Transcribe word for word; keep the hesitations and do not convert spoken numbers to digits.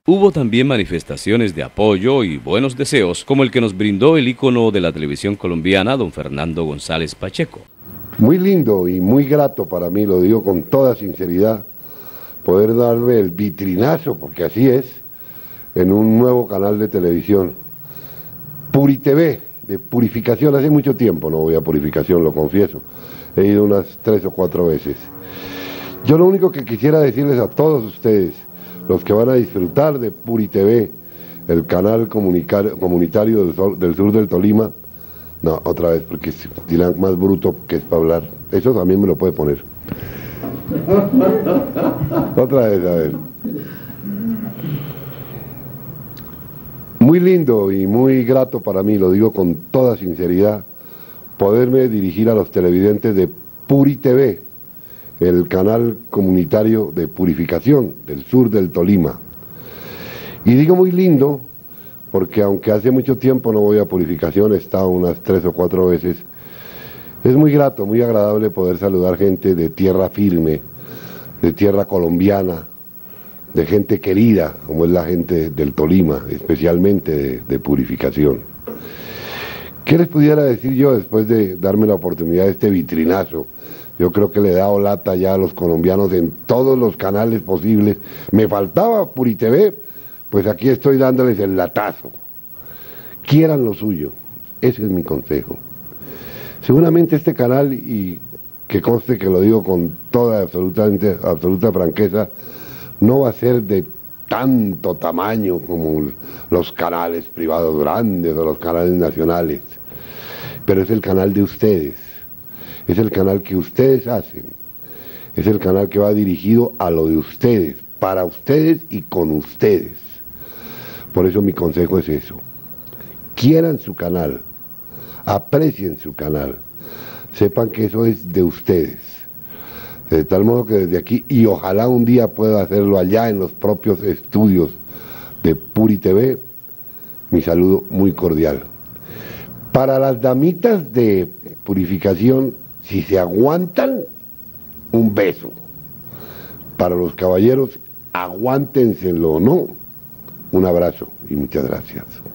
Hubo también manifestaciones de apoyo y buenos deseos, como el que nos brindó el ícono de la televisión colombiana, don Fernando González Pacheco. Muy lindo y muy grato para mí, lo digo con toda sinceridad, poder darme el vitrinazo, porque así es, en un nuevo canal de televisión, Puri T V, de Purificación. Hace mucho tiempo no voy a Purificación, lo confieso, he ido unas tres o cuatro veces. Yo lo único que quisiera decirles a todos ustedes, los que van a disfrutar de Puri T V, el canal comunitario del, sol, del sur del Tolima, no, otra vez, porque es dirán más bruto que es para hablar, eso también me lo puede poner. Otra vez, a ver. Muy lindo y muy grato para mí, lo digo con toda sinceridad, poderme dirigir a los televidentes de Puri T V, el canal comunitario de purificación del sur del Tolima. Y digo muy lindo, porque aunque hace mucho tiempo no voy a Purificación, he estado unas tres o cuatro veces, es muy grato, muy agradable poder saludar gente de tierra firme, de tierra colombiana, de gente querida, como es la gente del Tolima, especialmente de, de Purificación. ¿Qué les pudiera decir yo después de darme la oportunidad de este vitrinazo? Yo creo que le he dado lata ya a los colombianos en todos los canales posibles. Me faltaba Puri T V, pues aquí estoy dándoles el latazo. Quieran lo suyo, ese es mi consejo. Seguramente este canal, y que conste que lo digo con toda absolutamente, absoluta franqueza, no va a ser de tanto tamaño como los canales privados grandes o los canales nacionales, pero es el canal de ustedes. Es el canal que ustedes hacen, es el canal que va dirigido a lo de ustedes, para ustedes y con ustedes. Por eso mi consejo es eso, quieran su canal, aprecien su canal, sepan que eso es de ustedes, de tal modo que desde aquí, y ojalá un día pueda hacerlo allá en los propios estudios de Puri T V, mi saludo muy cordial. Para las damitas de Purificación, si se aguantan, un beso. Para los caballeros, aguántenselo o no, un abrazo y muchas gracias.